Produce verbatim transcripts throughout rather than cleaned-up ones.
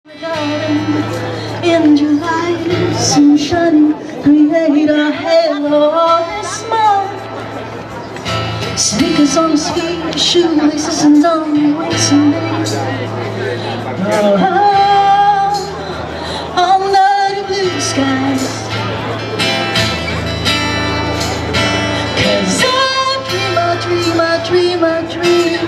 In July, sunshine, create a halo of smile. Sneakers on his feet, shoelaces and on waist and knees. Oh, under the blue skies. 'Cause I dream, I dream, I dream, I dream.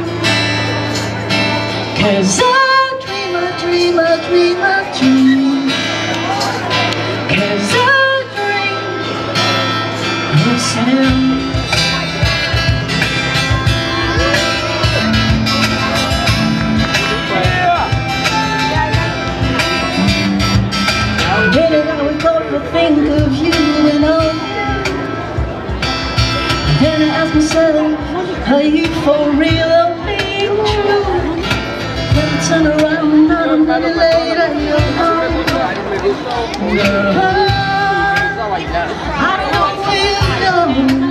'Cause I dream, I dream, I dream, I dream. 'Cause I dream of Sam. When I wake up, I think of you and all. Then I ask myself, are you for real or being true? Then I turn around and I'm really late at your home. I don't know where you know.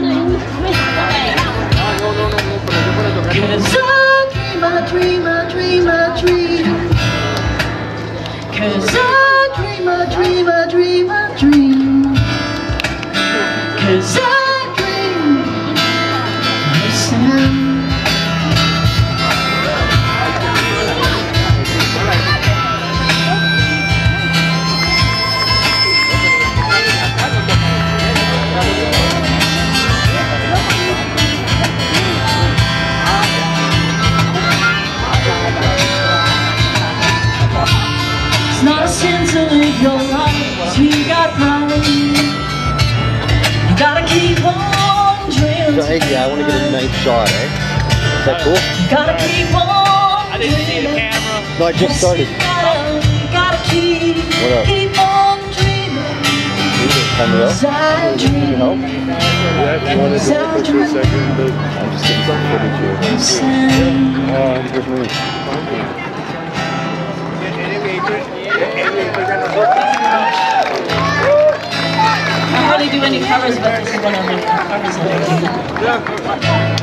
'Cause I dream, I dream, I dream, I dream. 'Cause I dream, I dream, I dream, I dream. 'Cause I dream of Sam. It's not a sin to live your life, you got right. You gotta keep on dreaming. So, hey, yeah, I want to get a nice shot, eh? Is that cool? You gotta keep on I didn't see the camera. No, I just started. You gotta, you gotta keep, What up? keep on dreaming. Time to go? As I Need dream help? Yeah, if you want to do a picture a second, but I'm just getting some footage here. of Sam. Uh, where's me? I hardly do any covers, but this is one of my covers.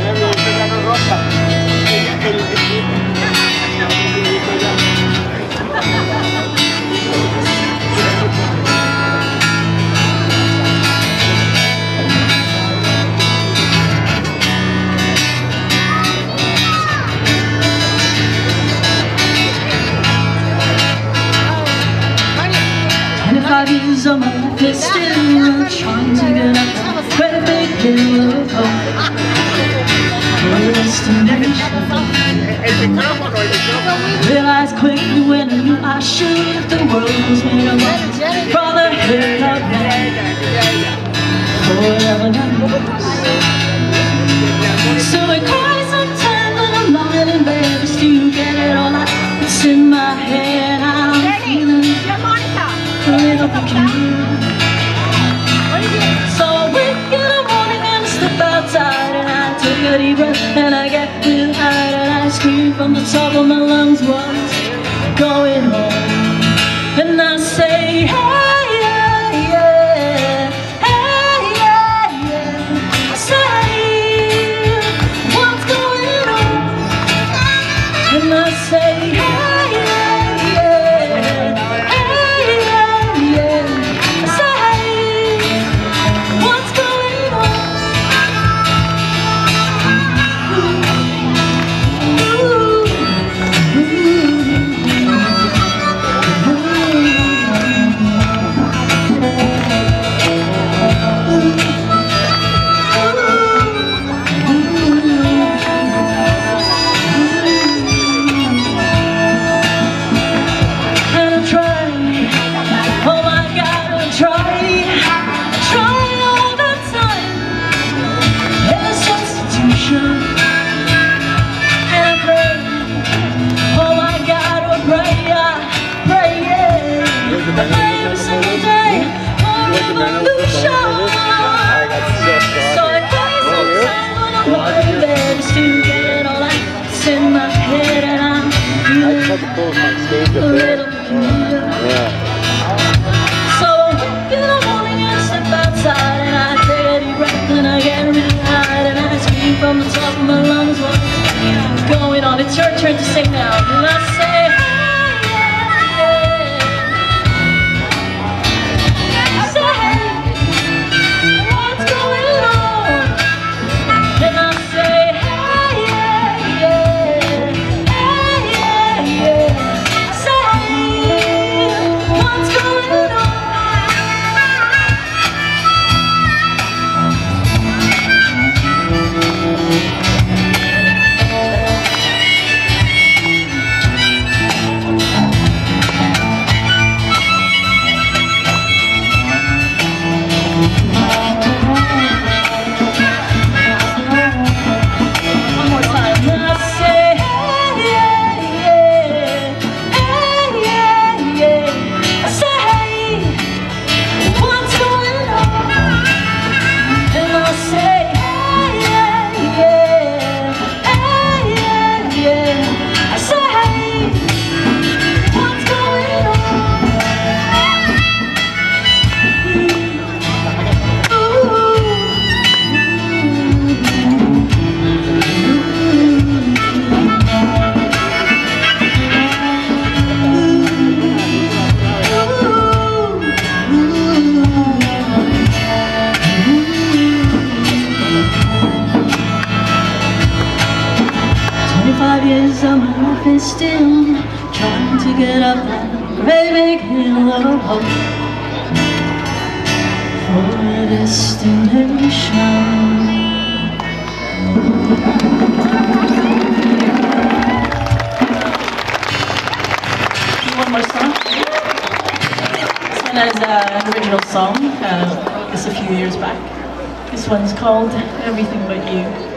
Twenty-five years of my life is still trying to get up a great big hill of hope. Realized quickly when I knew I should, the world was made of brotherhood of man forever knows. So it cries sometimes when I'm lying in bed just to get it all out. It's in my head, I'm feeling a little peculiar. So I wake in the morning and step outside, and I take a deep breath and I get real high, and I scream from the top of my lungs, what's going on? And I say, hey, yeah, yeah, hey, yeah, yeah. I say, what's going on? And I say, hey, yeah, yeah, hey, yeah, yeah. I say, what's going on? Ooh, and I try, oh my God, I try, I try all the time. There's a substitution, and I pray, oh my God, I pray, I pray, yeah. I pray every single day for revolution. So I pray sometimes when I'm lying in bed just to get it all out. It's in my head and I'm I feeling just had to close my stage a up there. little peculiar. Yeah. So I wake in the morning and step outside, and I take a deep breath and I get really high, and I scream from the top of my lungs, what's going on? It's your turn to sing now. And I say, hey, yeah, yeah. still trying to get up that great big hill of hope for a destination. One more song. This one is uh, an original song, uh, this a few years back. This one's called Everything But You.